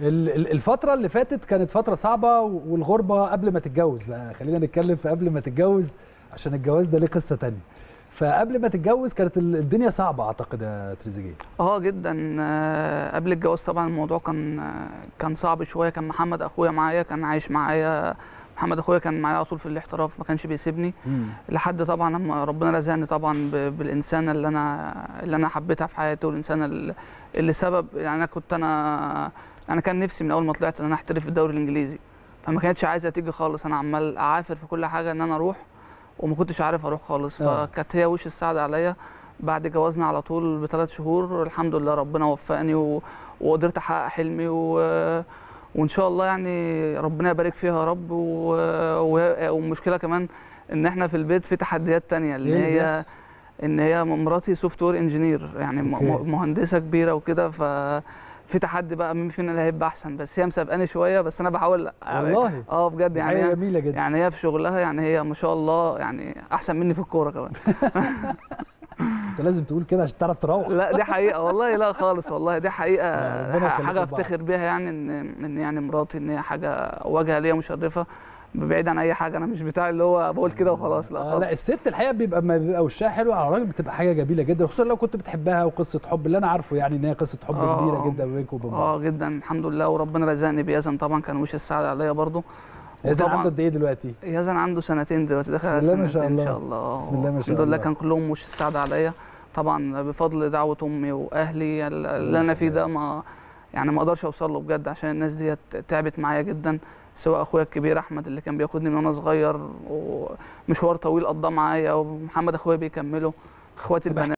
الفترة اللي فاتت كانت فترة صعبة، والغربة قبل ما تتجوز بقى، خلينا نتكلم في قبل ما تتجوز عشان الجواز ده ليه قصة تانية. فقبل ما تتجوز كانت الدنيا صعبة اعتقد يا تريزيجيه. جدا. قبل الجواز طبعا الموضوع كان صعب شويه. كان محمد اخويا معايا، كان عايش معايا. محمد اخويا كان معايا على طول في الاحتراف، ما كانش بيسيبني لحد طبعا لما ربنا رزقني طبعا بالانسانه اللي انا حبيتها في حياتي، والانسانه اللي سبب يعني انا كان نفسي من اول ما طلعت ان انا احترف في الدوري الانجليزي، فما كانتش عايزه تيجي خالص. انا عمال اعافر في كل حاجه ان انا اروح، وما كنتش عارف اروح خالص. فكانت هي وش السعاده عليا. بعد جوازنا على طول ب3 شهور الحمد لله ربنا وفقني وقدرت احقق حلمي وان شاء الله يعني ربنا يبارك فيها يا رب. والمشكله كمان ان احنا في البيت في تحديات تانية، ان هي مراتي سوفت وير انجينير، يعني مهندسه كبيره وكده. في تحدي بقى مين فينا اللي هيبقى احسن، بس هي مسابقاني شويه، بس انا بحاول والله. بجد يعني هي جميله جدا. يعني هي في شغلها يعني هي ما شاء الله يعني احسن مني في الكوره كمان. انت لازم تقول كده عشان تعرف تروح. لا دي حقيقه والله، لا خالص والله دي حقيقه. حاجه افتخر بيها يعني ان يعني مراتي ان هي حاجه واجهه ليا مشرفه بعيد عن اي حاجه. انا مش بتاع اللي هو بقول كده وخلاص، لا خالص. لا الست الحقيقه ما بيبقى وشها حلو على الراجل بتبقى حاجه جميله جدا، خصوصا لو كنت بتحبها، وقصه حب اللي انا عارفه يعني ان هي قصه حب كبيره جدا بينكم وبين بعض. جدا الحمد لله. وربنا رزقني بيزن طبعا، كان وش السعاده عليا برضه. يزن عنده قد ايه دلوقتي؟ يزن عنده 2 سنين دلوقتي، داخل على 2 سنين ان شاء الله. بسم الله ما شاء الله. الحمد لله كان كلهم وش السعاده عليا طبعا، بفضل دعوه امي واهلي. اللي انا فيه ده ما اقدرش اوصل له بجد، عشان الناس دي تعبت معايا جدا. سواء اخويا الكبير احمد اللي كان بياخدني من وانا صغير ومشوار طويل قضاه معايا، ومحمد اخويا بيكمله، اخواتي البنات.